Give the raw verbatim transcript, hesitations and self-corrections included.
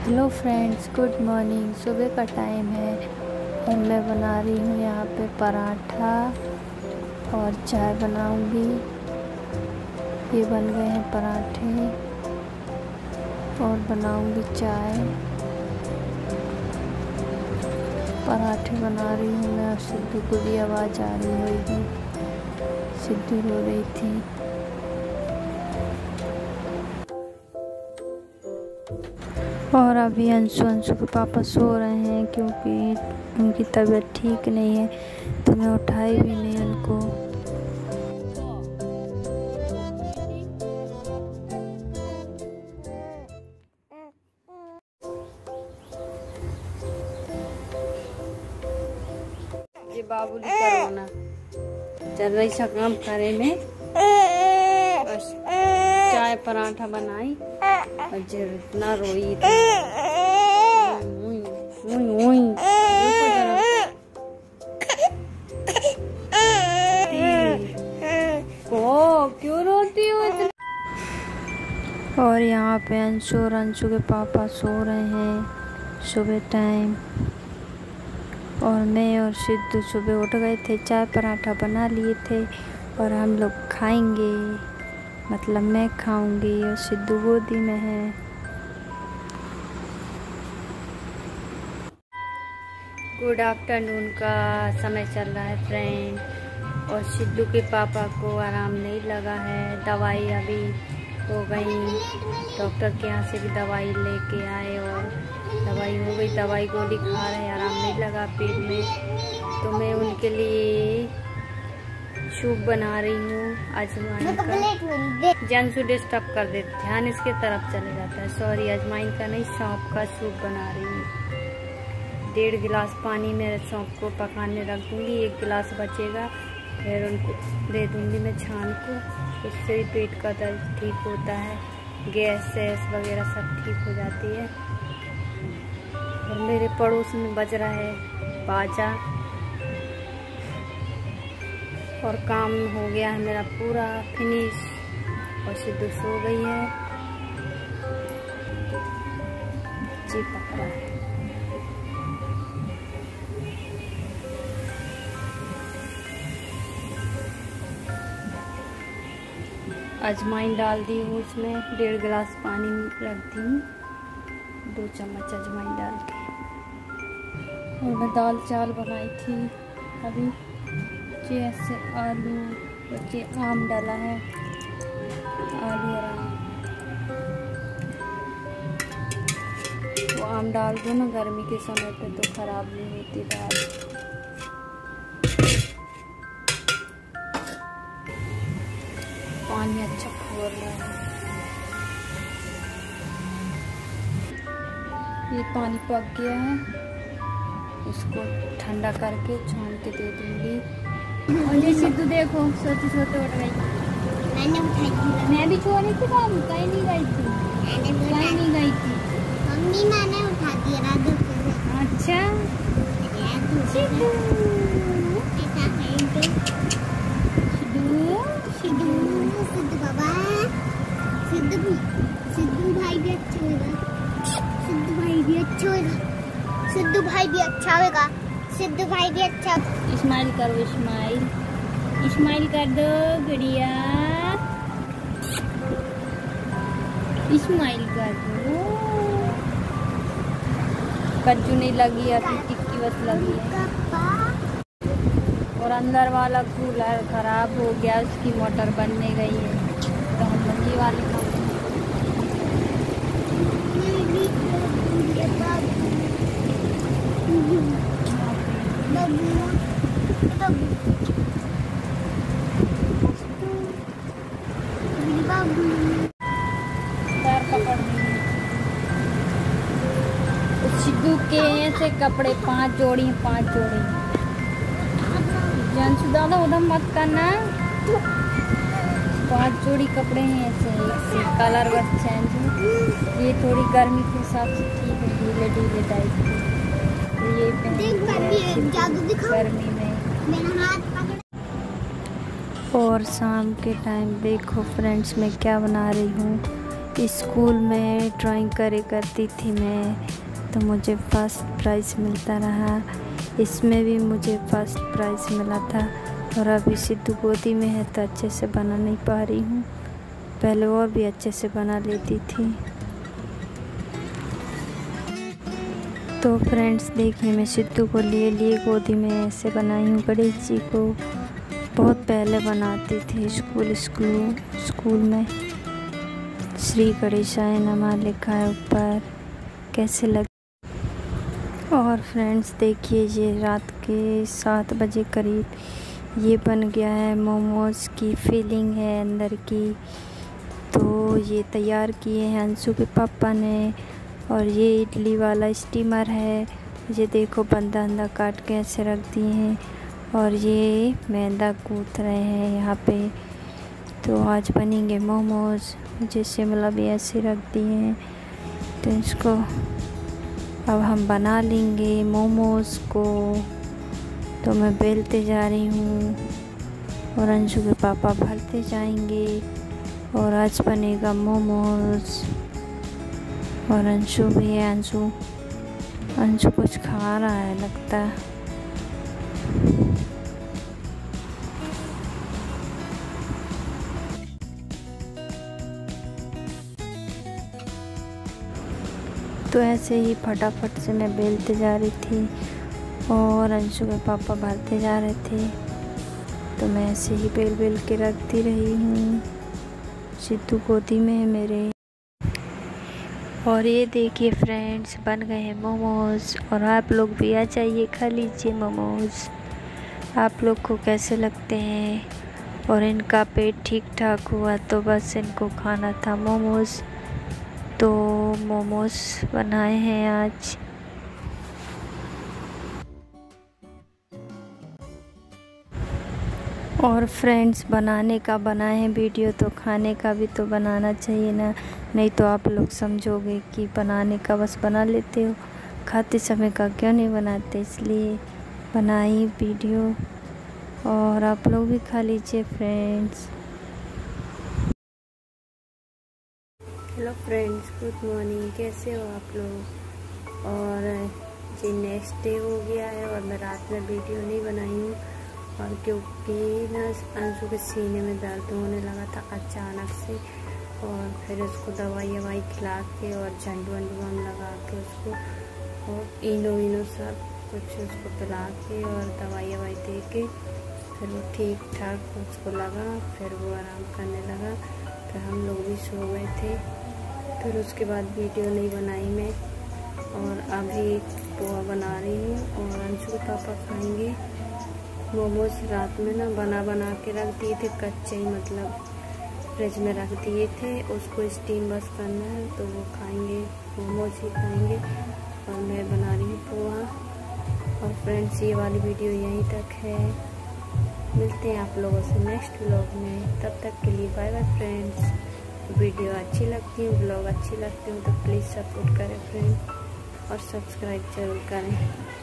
Hello friends, good morning. सुबह का time है और मैं बना रही हूँ यहाँ पे पराठा और चाय बनाऊँगी। ये बन गए हैं पराठे और बनाऊँगी चाय। पराठे बना रही हूँ मैं और सिद्धू को भी आवाज़ आ रही होगी, सिद्धू रो रही थी। और अभी अंशु अंशु के पापा सो रहे हैं क्योंकि उनकी तबीयत ठीक नहीं है, तो मैं उठाई भी नहीं उनको। ये बाबूली करोना चल रही सा काम करे में, बस चाय पराठा बनाई और जितना रोई थी। उई, उई, उई। ओ, क्यों रोती हो इतना? और यहाँ पे अंशु और अंशु के पापा सो रहे हैं सुबह टाइम, और मैं और सिद्धू सुबह उठ गए थे, चाय पराठा बना लिए थे और हम लोग खाएंगे, मतलब मैं खाऊंगी और सिद्धू गोदी में है। गुड आफ्टरनून का समय चल रहा है फ्रेंड, और सिद्धू के पापा को आराम नहीं लगा है। दवाई अभी हो गई, डॉक्टर के यहाँ से भी दवाई लेके आए और दवाई हो गई, दवाई गोली खा रहे हैं, आराम नहीं लगा पेट में। तो मैं उनके लिए सूप बना रही हूँ अजवाइन का। जानसू डिस्टर्ब कर देते, ध्यान इसके तरफ चले जाता है। सॉरी, अजवाइन का नहीं, सौंफ का सूप बना रही हूँ। डेढ़ गिलास पानी में सौंफ को पकाने रख दूँगी, एक गिलास बचेगा फिर उनको दे दूँगी मैं छान को। उससे पेट का दर्द ठीक होता है, गैस सैस वगैरह सब ठीक हो जाती है। और मेरे पड़ोस में बज रहा है बाजा, और काम हो गया है मेरा पूरा फिनिश, और सिद्धू सो गई है। जी पकड़ा है। अजवाइन डाल दी हूँ उसमें, डेढ़ गिलास पानी रख दी हूँ, दो चम्मच अजवाइन डाल के। और मैं दाल चावल बनाई थी अभी, जैसे आलू बच्चे आम डाला है, आलू और आम, वो आम डाल दो ना गर्मी के समय पे तो खराब नहीं होती दाल। पानी अच्छा खोल रहा है, ये पानी पक गया है, इसको ठंडा करके छान के दे दूंगी। और ये सिद्धू देखो सोते सोते उठ गई। मैंने उठाई थी, मैं भी छोड़ी थी, बाबू कहीं नहीं गई थी, कहीं नहीं गई थी मम्मी, मैंने उठा दिया राधे को। अच्छा सिद्धू, सिद्धू सिद्धू बाबा, सिद्धू भी, सिद्धू भाई भी अच्छा होगा, सिद्धू भाई भी अच्छा होगा, सिद्धू भाई भी अच्छा होगा, सिद्धू भाई भी अच्छा। स्माइल करो, स्माइल स्माइल कर दो गुड़िया, स्माइल कर दो। कज्जू नहीं लगी, अभी टिक्की बस लगी है। और अंदर वाला कूलर खराब हो गया, उसकी मोटर बनने गई है, तो हम बंदी वाली पैर पकड़ ली। सिद्धू के ऐसे कपड़े पांच जोड़ी हैं, पांच जोड़ी। जानसू दादा उधर मत करना, पांच जोड़ी कपड़े हैं ऐसे, एक से कलर बस चेंज है। ये थोड़ी गर्मी के हिसाब से ठीक है, ढीले ढीले टाइप के, तो ये गर्मी में। और शाम के टाइम देखो फ्रेंड्स मैं क्या बना रही हूँ, स्कूल में ड्राइंग करे करती थी मैं, तो मुझे फर्स्ट प्राइज़ मिलता रहा। इसमें भी मुझे फर्स्ट प्राइज़ मिला था। और अभी सिद्धू गोदी में है तो अच्छे से बना नहीं पा रही हूँ, पहले और भी अच्छे से बना लेती थी। तो फ्रेंड्स देखिए, मैं सिद्धू को लिए लिए गोदी में ऐसे बनाई हूँ। गणेश जी को बहुत पहले बनाती थी स्कूल स्कूल स्कूल में। श्री गणेशाय नमः लिखा है ऊपर, कैसे लग। और फ्रेंड्स देखिए, ये रात के सात बजे करीब ये बन गया है। मोमोज़ की फीलिंग है अंदर की, तो ये तैयार किए हैं अंशु के पापा ने। और ये इडली वाला स्टीमर है, ये देखो बंदा अंदा काट के ऐसे रख दिए हैं। और ये मैदा गूँथ रहे हैं यहाँ पे। तो आज बनेंगे मोमोज़, जैसे मतलब भी ऐसे रख दिए हैं। तो इसको अब हम बना लेंगे मोमोज़ को। तो मैं बेलते जा रही हूँ और अंशु के पापा भरते जाएंगे। और आज बनेगा मोमोज़। और अंशु भी है, अंशु अंशु कुछ खा रहा है लगता है। तो ऐसे ही फटाफट से मैं बेलते जा रही थी और अंशु के पापा भरते जा रहे थे। तो मैं ऐसे ही बेल बेल के रखती रही हूँ। सिद्धू गोदी में है मेरे। और ये देखिए फ्रेंड्स, बन गए हैं मोमोज़। और आप लोग भी आ जाइए, खा लीजिए मोमोज़। आप लोग को कैसे लगते हैं? और इनका पेट ठीक ठाक हुआ तो बस इनको खाना था मोमोज़, तो मोमोज़ बनाए हैं आज। और फ्रेंड्स, बनाने का बनाए हैं वीडियो, तो खाने का भी तो बनाना चाहिए ना। नहीं तो आप लोग समझोगे कि बनाने का बस बना लेते हो, खाते समय का क्यों नहीं बनाते। इसलिए बनाई वीडियो और आप लोग भी खा लीजिए friends. Hello friends, good morning, कैसे हो आप लोग? और जी नेक्स्ट डे हो गया है और मैं रात में वीडियो नहीं बनाई हूँ। और क्योंकि ना अंशु के सीने में दर्द होने लगा था अचानक से, और फिर उसको दवाई ववाई खिला के और झंडू वंडू हम लगा के उसको और इनो इनो सब कुछ उसको पिला के और दवाई ववाई दे के फिर वो ठीक ठाक उसको लगा। फिर वो आराम करने लगा। फिर हम लोग भी सो गए थे। फिर उसके बाद वीडियो नहीं बनाई मैं। और अभी पोहा बना रही हूँ और अंशु के पापा खाएंगे मोमोज। रात में ना बना बना के रख दिए थे कच्चे ही, मतलब फ्रिज में रख दिए थे। उसको स्टीम बस करना है तो वो खाएंगे, मोमोज ही खाएंगे। और मैं बना रही हूँ पोहा। और फ्रेंड्स, ये वाली वीडियो यहीं तक है। मिलते हैं आप लोगों से नेक्स्ट व्लॉग में। तब तक के लिए बाय बाय फ्रेंड्स। वीडियो अच्छी लगती है, व्लॉग अच्छी लगती है तो प्लीज़ सपोर्ट करें फ्रेंड और सब्सक्राइब जरूर करें।